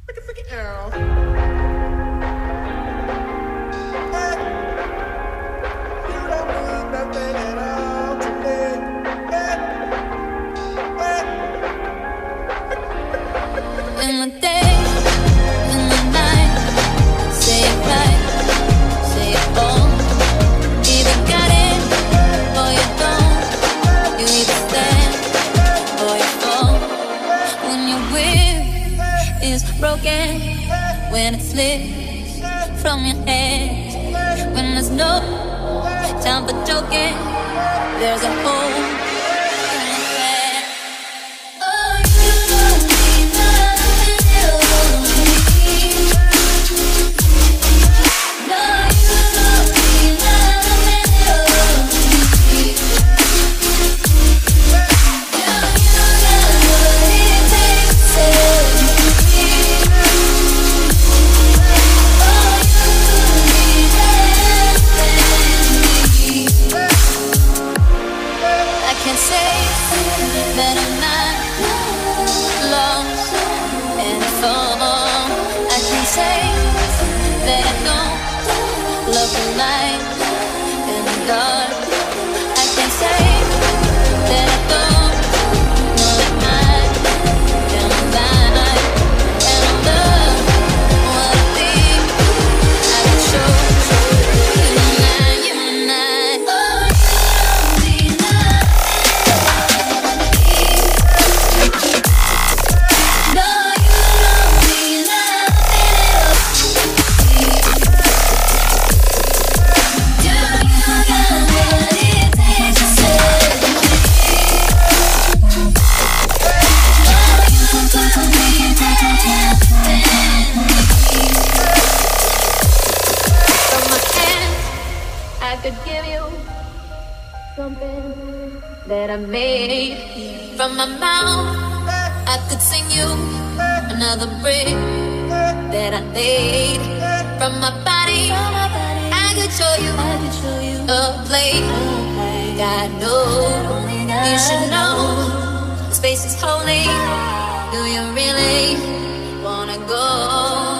When it slips from your hands, when there's no time for joking, there's a hole in your head. Oh, you don't need nothing else. No, you don't need nothing else. Girl, you got what it takes to save me. I can say that I'm not lost and fall. I can say that I don't love the light and the dark. I can say that I don't know that I am alive and I love what I think. I can show you and I, you and I. Oh, you don't need nothing. That I made from my mouth, I could sing you another brick that I laid from my body. I could show you a place. God knows you should know the space is holy. Do you really wanna go?